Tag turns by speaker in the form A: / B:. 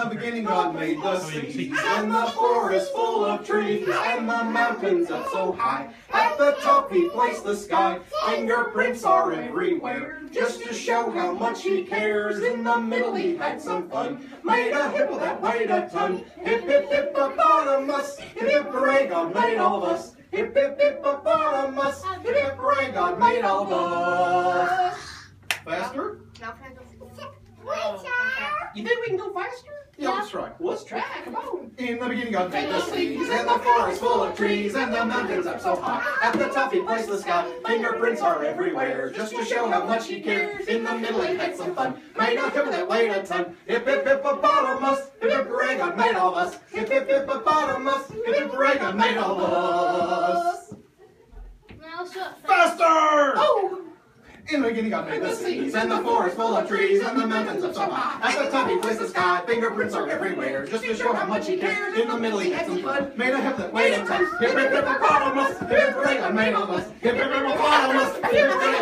A: beginning God made the seas, and the forest full of trees, and the mountains up so high. At the top he placed the sky, fingerprints are everywhere, just to show how much he cares. In the middle he had some fun, made a hippo that weighed a ton. Hip hip hippopotamus, hip hip hooray, God made all of us. Hip hip hippopotamus, hip hip hooray, God made all of us. Faster?
B: Now can I go?
A: You think we can go faster? Yeah, let's try.
B: Let's try. Come on.
A: In the beginning God made the seas, and the forest full of trees, and the mountains up so high. At the top he placed the sky, fingerprints are everywhere, just to show how much he cares. In the middle he had some fun, made a hippo that weighed a ton. Hip hip hippopotamus, hip hip hooray, God made all of us. Hip hip hippopotamus, hip hip hooray, God made all of us.
B: Now shut.
A: Faster!
B: Oh!
A: In the beginning God made the seas, and the forest full of trees, and the mountains up so high. At the top he placed the sky, fingerprints are everywhere, just to show how much he cares. In the middle he had some fun, made a hip that weighed a ton. Hip hip hippopotamus, hip hip hooray, God made all of us. Hip hip hippopotamus, hip hip hooray,